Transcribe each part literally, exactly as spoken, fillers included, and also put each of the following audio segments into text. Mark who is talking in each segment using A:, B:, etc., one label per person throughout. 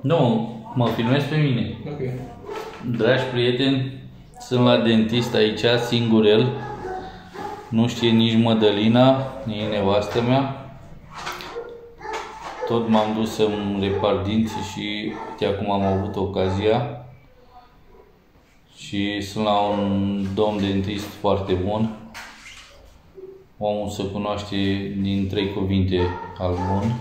A: Nu, mă filmez pe mine.
B: Ok.
A: Dragi prieteni, sunt la dentist aici, singurel. Nu știe nici Mădălina, nici nevastă mea. Tot m-am dus să-mi repar dinții și uite, acum am avut ocazia. Și sunt la un domn dentist foarte bun. Omul se cunoaște din trei cuvinte al bun.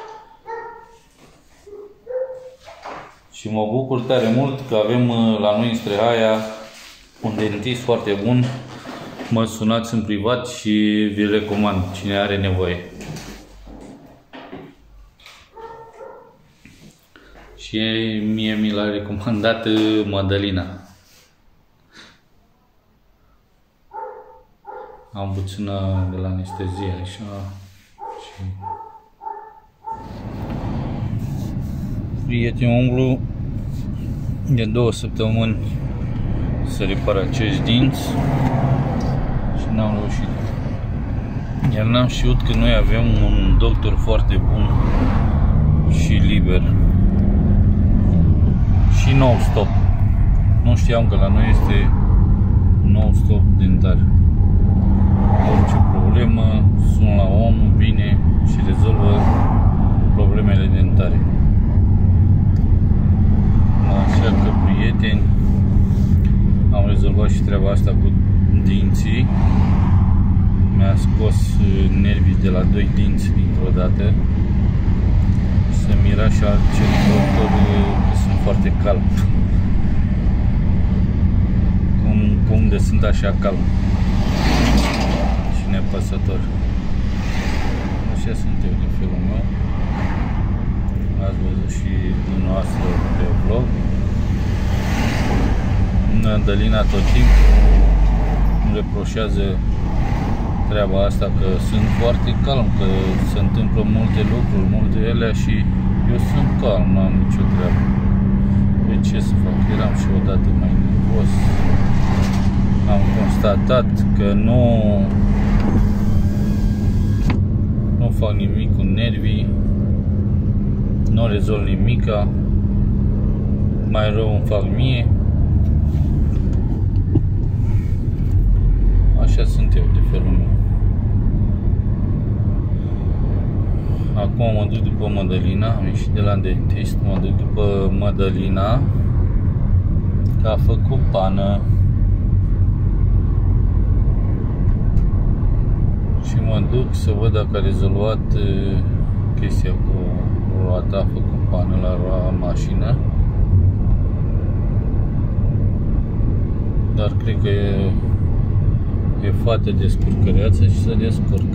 A: Și mă bucur tare mult că avem la noi în Strehaia un dentist foarte bun. Mă sunați în privat și vi-l recomand cine are nevoie. Și mie mi l-a recomandat Mădălina. Am puțină de la anestezie așa și... Prieteni, umblu de două săptămâni să repar acești dinți și n-am reușit. Iar n-am știut că noi avem un doctor foarte bun și liber și non-stop. Nu știam că la noi este non-stop dentar. Orice problemă, sun la om, vine și rezolvă problemele dentare. Așa că, prieteni, am rezolvat și treaba asta cu dinții. Mi-a scos nervii de la doi dinți dintr-o dată. Se mira și altcel doctor că sunt foarte calm. Cum, cum de sunt așa calm și nepăsător. Așa sunt eu de felul meu. Ați văzut și dumneavoastră pe vlog. Mădălina tot timpul îmi reproșează treaba asta, că sunt foarte calm, că se întâmplă multe lucruri, multe ele și eu sunt calm, nu am nicio treabă. De ce să fac? Eram și odată mai nervos. Am constatat că nu nu fac nimic cu nervii, nu rezolv nimica, mai rău îmi fac mie. Așa sunt eu de felul meu. Acum mă duc după Mădălina, am ieșit de la dentist, mă duc după Mădălina, că a făcut pană. Și mă duc să văd dacă a rezolvat chestia cu roata, a făcut pană la roa mașină. Dar cred că e, e fată de scurcăreață și se descurcă.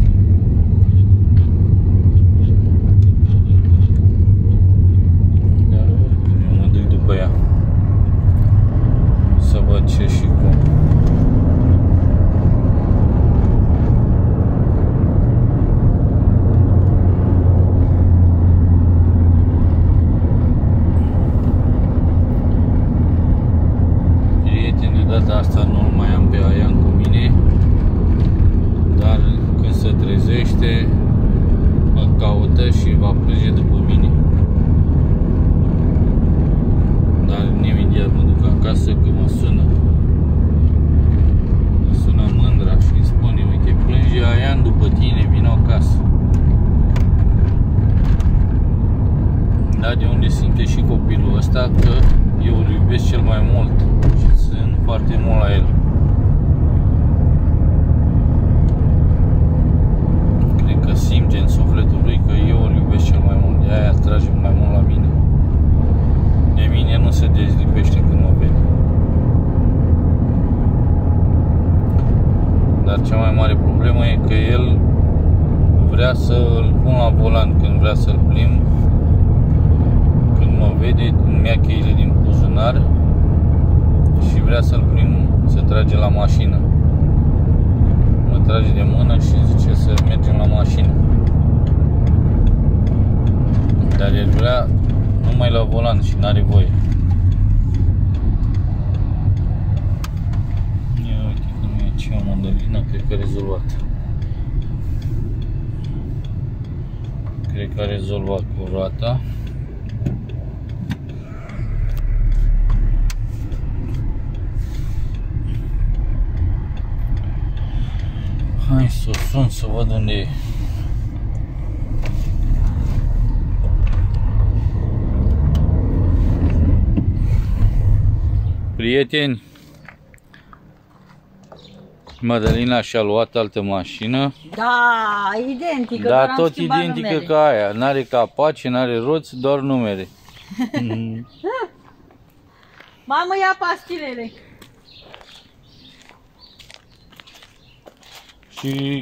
A: Dar eu mă duc după ea să văd ce și cum. Asta nu mai am pe Aian cu mine, dar când se trezește mă caută și va plânge după mine. Dar imediat mă duc acasă, că mă sună mă sună mândra și îmi spune: uite, plânge Aian după tine, vino acasă. Dar de unde simte și copilul ăsta că eu îl iubesc cel mai mult și sunt foarte mult la el. Cred că simte în sufletul lui că eu îl iubesc cel mai mult, de aia trage mai mult la mine. De mine nu se dezlipește când mă vede. Dar cea mai mare problemă e că el vrea să îl pun la volan când vrea să-l plimb. Când mă vede, îmi ia cheile din buzunar și vrea să-l plimb, să trage la mașină. Mă trage de mână și zice să mergem la mașină. Dar el vrea numai la volan și n-are voie. Ia uite că nu e ce o Mădălina, cred că a rezolvat. Cred că a rezolvat cu roata. să văd unde e. Prieteni, Madalina și-a luat altă mașină.
B: Da, identică,
A: da, tot identică numere. Ca aia. N-are capace, n-are roți, doar numere.
B: Mamă, ia pastilele.
A: Și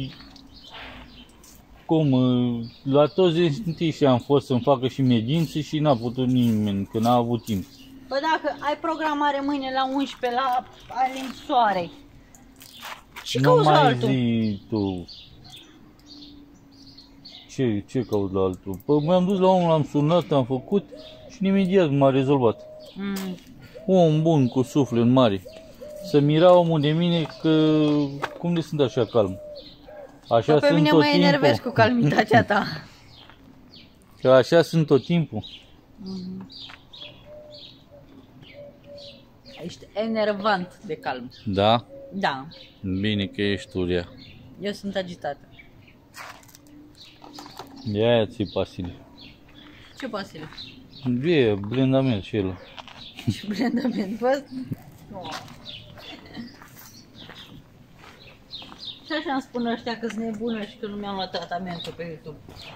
A: cum, la toți dentiștii am fost să-mi facă și medințe și n-a putut nimeni, că n-a avut timp.
B: Bă, dacă ai programare mâine la unsprezece la Alin Soare, ce cauți la altul?
A: Nu mai zi tu. Ce, ce cauți la altul? Păi m-am dus la unul, l-am sunat, am făcut și imediat m-a rezolvat. Mm. Om bun, cu suflet mare. Să mira omul de mine că cum de sunt așa calm. Așa
B: pe
A: sunt
B: mine
A: tot
B: mă
A: timpul.
B: enervezi cu calmitatea ta.
A: Că așa sunt tot timpul.
B: Mm-hmm. Ești enervant de calm.
A: Da?
B: Da.
A: Bine că ești tu rea.
B: Eu sunt agitată.
A: Ia ți pasile.
B: Ce pasile?
A: E blendament și el.
B: Ce blendament? Văd? Și așa îmi spun ăștia că sunt nebună și că nu mi-am luat tratamentul pe YouTube.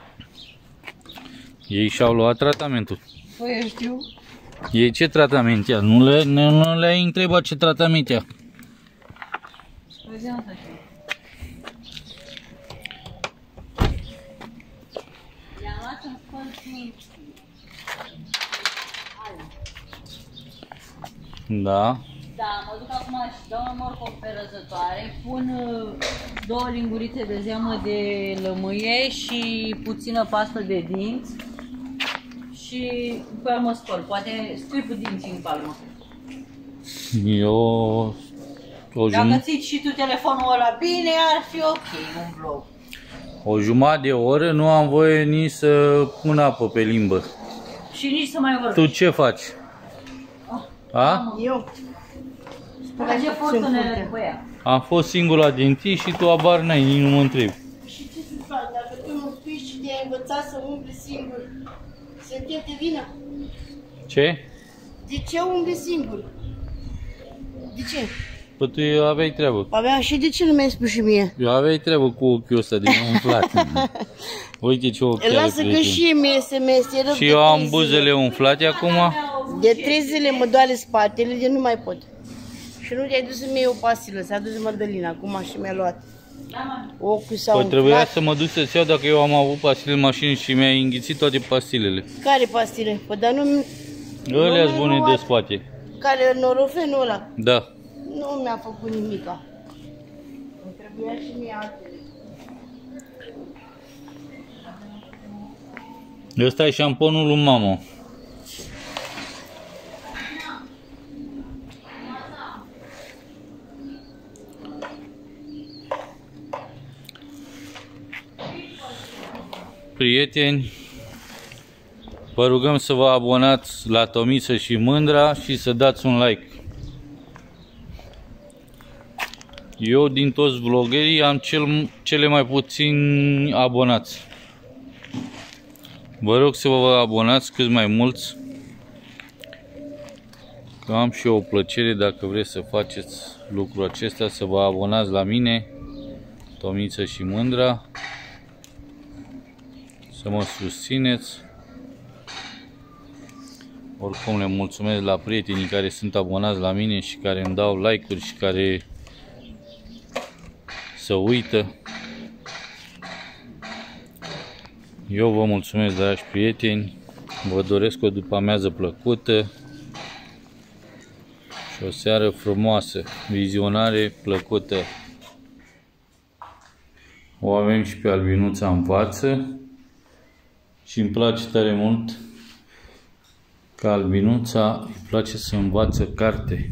A: Ei și-au luat tratamentul.
B: Păi eu știu.
A: Ei ce tratament ia? Nu le, nu le-ai întrebat ce tratament ia?
B: Păi zi asta știu. I-am luat să-mi spăl și...
A: Da.
B: Da, mă duc acum și dau un morcov pe răzătoare, pun două lingurițe de zeamă de lămâie și puțină pastă de dinți și după aia mă spăl, poate scuip dinții în palmă.
A: Eu... O
B: Dacă ții și tu telefonul ăla bine, ar fi ok un vlog.
A: O jumătate de oră nu am voie nici să pun apă pe limbă.
B: Și nici să mai vorbești.
A: Tu ce faci? A?
B: Eu? Face fortunele după ea.
A: Am fost singur la dentist și tu abar n-ai, nici nu mă întrebi.
C: Și ce să fac? Dacă tu nu spui și te-ai învățat să umbli singur, sunt eu de vină?
A: Ce?
C: De ce umbli singur? De ce?
A: Păi tu aveai treabă.
C: Avea și de ce nu mi-ai spus și mie?
A: Eu aveai treabă cu ochiul ăsta de umflat. Uite ce ochi are.
C: Lasă că și mie se meseră.
A: Și eu am buzele umflate acum.
C: De trei zile mă doare spatele, de nu mai pot. Și nu te-ai dus să-mi iei o pastilă, s-a dus Madalina acum și mi-a luat. Ochiul s-a
A: Păi trebuia
C: umflat.
A: să mă duc să-ți iau dacă eu am avut pastile în mașină și mi-ai înghițit toate pastilele.
C: Care pastile? Păi dar nu...
A: Ălea-s bune de spate.
C: Care, norofenul ăla?
A: Da.
C: Nu mi-a făcut nimica. Îmi trebuia și mie altele.
A: Ăsta e șamponul lui mama. Prieteni, vă rugăm să vă abonați la Tomiță și Mândra și să dați un like. Eu din toți vloggerii am cel, cele mai puțini abonați. Vă rog să vă abonați cât mai mulți. Că am și eu o plăcere dacă vreți să faceți lucrul acesta, să vă abonați la mine, Tomiță și Mândra. Să mă susțineți. Oricum le mulțumesc la prietenii care sunt abonați la mine și care îmi dau like-uri și care se uită. Eu vă mulțumesc, dragi prieteni. Vă doresc o după-amiază plăcută și o seară frumoasă, vizionare plăcută. O avem și pe Albinuța în față. Și îmi place tare mult că Albinuța îi place să învață carte.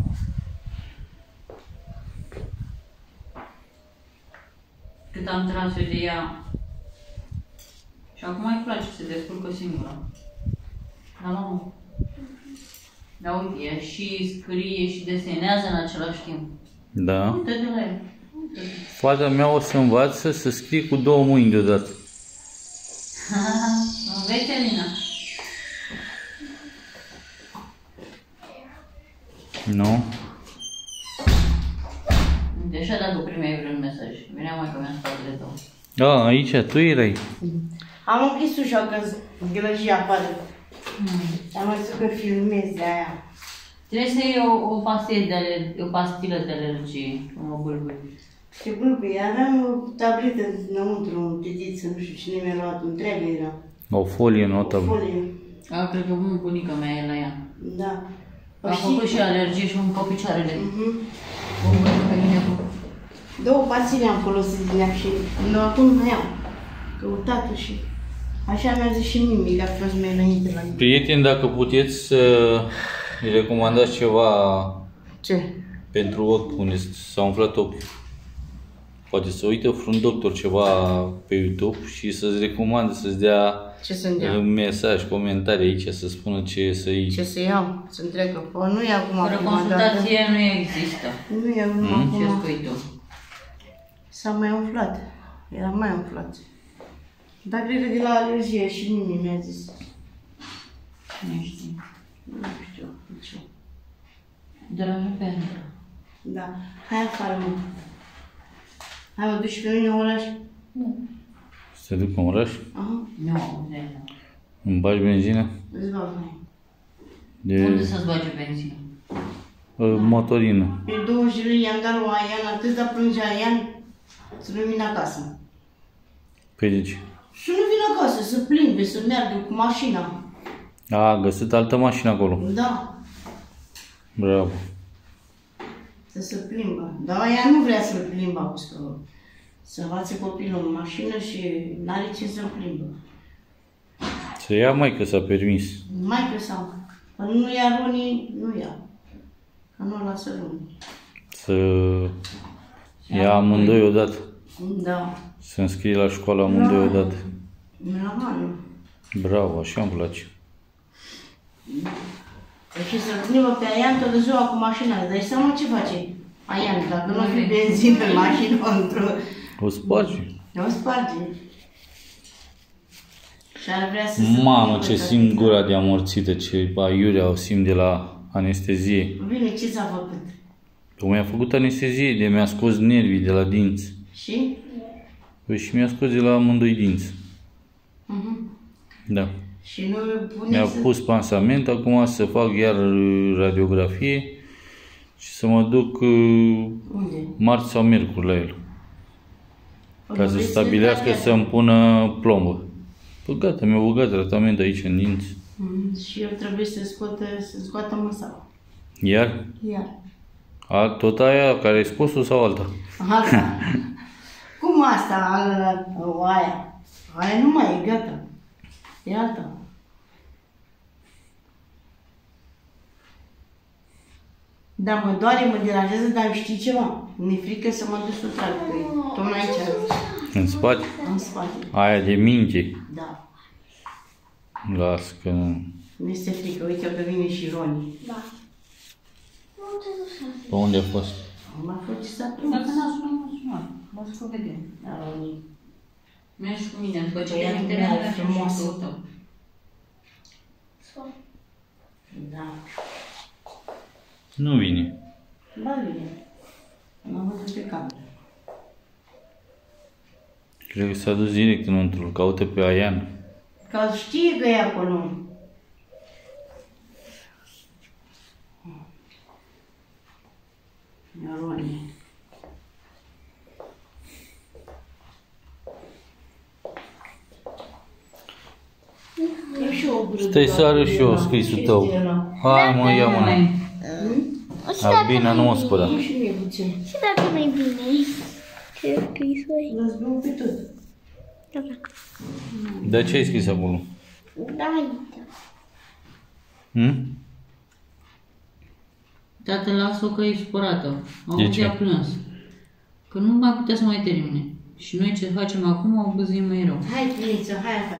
B: Cât am tras eu de ea și acum îi place să se descurcă singură. Da, nu. Da, uite, ea și scrie și desenează în același timp.
A: Da.
B: Uite de la el.
A: Fata mea o să învață să scrie cu două mâini deodată.
B: Înveți, Elina?
A: Nu?
B: De așa dacă primeai vreun mesaj. Venea mai că mi-a spatele tău.
A: Da, aici, tu erai.
C: Am închis ușa că gălăjii afară. Am mai zis că filmez de aia.
B: Trebuie să iei o, o pastilă de alergie, o pastilă de alergie, o bâlbâi.
C: Ce bâlbâi, aveam o tabletă înăuntru, o tetiță, nu știu cine mi-a luat, întreagă era.
A: O folie, nu o
C: O
A: tablă.
C: folie.
B: A, cred că bunica mea e la ea.
C: Da.
B: A făcut și alergie și un pe picioarele.
C: Mhm.
B: O bâlbâi pe mine cu...
C: Două pastile am folosit din ea și nu, acum nu iau. Căutat-o și... Așa mi-a zis și Mimi, că a fost mai înainte la mine.
A: Prieteni, dacă puteți să îi recomandați ceva
C: Ce?
A: pentru ochi, unde s-a umflat ochiul. Poate să uită vreun doctor ceva pe YouTube și să-ți recomande, să-ți dea
C: Ce să-mi dea?
A: un mesaj, comentarii aici, să spună ce să iei.
C: Ce să iau? Să întreagă. Păi nu e acum.
B: Fără
C: acum,
B: consultație nu există.
C: dar- Nu e acum.
A: Mm?
B: Ce
C: acum.
B: spui tu?
C: S-a mai umflat. Era mai umflat. Dar cred că de la alergie și Mimi mi-a zis.
B: Nu știu.
C: Nu știu. Ce.
B: De la pentru.
C: Da. Hai afară, mă. Hai, mă duci pe mine în oraș?
B: Nu.
A: Să te duc în oraș?
C: Aha.
B: Nu, de
A: Îmi bagi benzină?
C: Îți bag, hai.
A: De
B: Unde să-ți bage benzină?
A: uh, motorină.
C: Pe douăzeci de lei i-am dat lui Aian, atât de plângea Aian să nu vină acasă.
A: Păi de ce?
C: Să nu vină acasă, să plimbe, să meargă cu mașina.
A: A, găsit altă mașină acolo.
C: Da,
A: Bravo.
C: să se plimbă. Dar ea nu vrea să-l plimbă, auzi, că să învațe copilul în mașină și n-are ce să-l plimbă.
A: Să ia mai că s-a permis.
C: Mai pe sau. Că nu ia Roni, nu ia. Că nu o lasă Roni.
A: Să ia amândoi odată.
C: Da.
A: Să înscrie la școală amândoi odată.
C: La mână.
A: Bravo, așa îmi place.
C: Și să plimbă pe Aian toată ziua cu mașina. Dar dai seama ce face Aian, dacă nu fi benzină în mașină, într-o...
A: O spargi.
C: O sparge. Și ar vrea să se
A: Mamă,
C: plimbă
A: ce
C: toată
A: simt
C: ziua.
A: gura de amorțită, ce aiurea o simt de la anestezie.
C: Bine, ce s-a făcut?
A: Păi mi-a făcut anestezie, de mi-a scos nervii de la dinți.
C: Și?
A: Păi și mi-a scos de la amândoi dinți.
C: Mhm.
A: Da.
C: Și nu pune
A: Mi-a
C: să...
A: pus pansament, acum să fac iar radiografie și să mă duc uh,
C: Unde?
A: marți sau miercuri la el. Ca să
C: Vrei
A: stabilească
C: să-ți
A: să-mi pună plombă. Păi gata, mi-a băgat tratament aici în dinți.
C: Mhm. Și eu trebuie să scoată, să scoată măsala.
A: Iar?
C: Iar.
A: A, tot aia care ai scos-o sau alta?
C: Asta. Cum asta? Ala, o, aia. Aia nu mai e, gata. E alta. Da, mă doare, mă deranjează, dar știi ceva? Mi-e frică să mă duc să trag, că e tot aici,
A: În spate?
C: în spate.
A: Aia de minte.
C: Da.
A: Las că nu.
C: Mi-este frică, uite că vine și Roni.
D: Da. Unde duci?
A: Pe unde a fost?
C: M-a făcut să
B: Dacă n-a sunat, m-a sunat. Mă zic că vedem.
C: Da, Roni.
B: Mergi și cu mine, după ce
C: Păi,
B: te-am
C: ea
B: terminat,
C: e
B: mergi
C: frumoasă.
B: și cu tău.
C: Da.
A: Nu vine.
C: Ba bine. M-am văzut pe cameră.
A: Cred că s-a dus direct înăuntru, îl caută pe Aian.
C: Ca știe că e acolo. Roni. E și o brâdă.
A: Stai să arăt și eu scrisul tău. Hai mă, ia mâna.
D: Și dacă,
A: Albina, nu mă spăra.
C: Nu și mie puțin.
D: și dacă nu-i bine? Ce scrisuri?
C: L-ați băut pe tot.
A: Dar ce ai scris acolo?
D: Da, uite.
A: Hm?
B: Tată, lasă-o că e supărată.
A: De
B: Au
A: ce?
B: a plâns. Că nu mai putea să mai termine. Și noi ce facem acum, o băzim mai rău.
C: Hai, Piniță, hai.